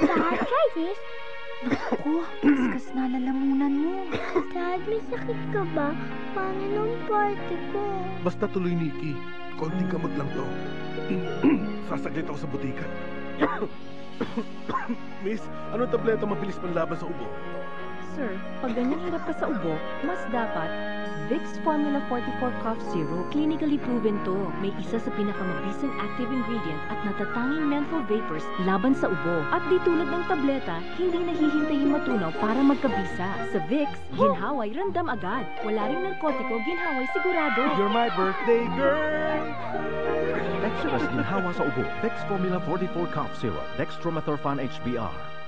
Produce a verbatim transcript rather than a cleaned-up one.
Dad, try this. Naku, kaskas na lalamunan mo. Dad, may sakit ka ba? Paano nung party ko? Basta tuloy, Nikki. Konting kamot lang to. Sasaglit ako sa butika. Miss, anong tableta mabilis panlaban sa ubo? Sir, pag ganyan hirap ka sa ubo, mas dapat Vicks Formula forty-four Cough Zero. Clinically proven to. May isa sa pinakamabisang active ingredient at natatanging menthol vapors laban sa ubo. At di tulad ng tableta, hindi nahihintayin matunaw para magkabisa. Sa Vicks, ginhaway, ramdam agad. Wala ring narkotiko, ginhaway sigurado. You're my birthday girl! Extras ginhawa sa ubo. Vicks Formula forty-four Cough Syrup. Dextromethorphan H B R.